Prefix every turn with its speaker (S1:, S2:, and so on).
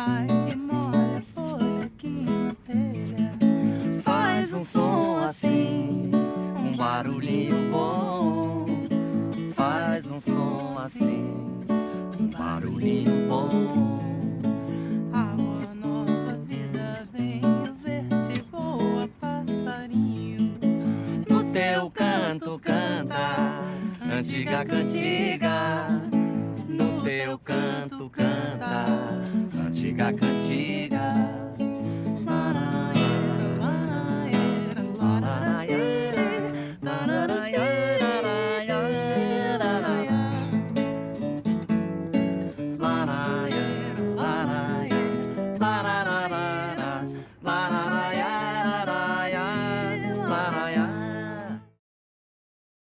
S1: tarde molha a folha aqui na telha. Faz um som assim, um barulhinho bom. Faz um som assim, um barulhinho bom. Água nova, vida, venho ver-te, voa, passarinho. No teu canto canta, antiga cantiga.